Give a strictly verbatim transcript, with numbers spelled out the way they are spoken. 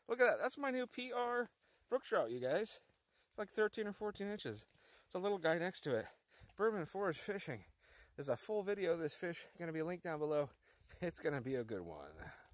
Look at that. That's my new P R brook trout, you guys. It's like thirteen or fourteen inches. It's a little guy next to it. Bourbon Forest Fishing. There's a full video of this fish going to be linked down below. It's going to be a good one.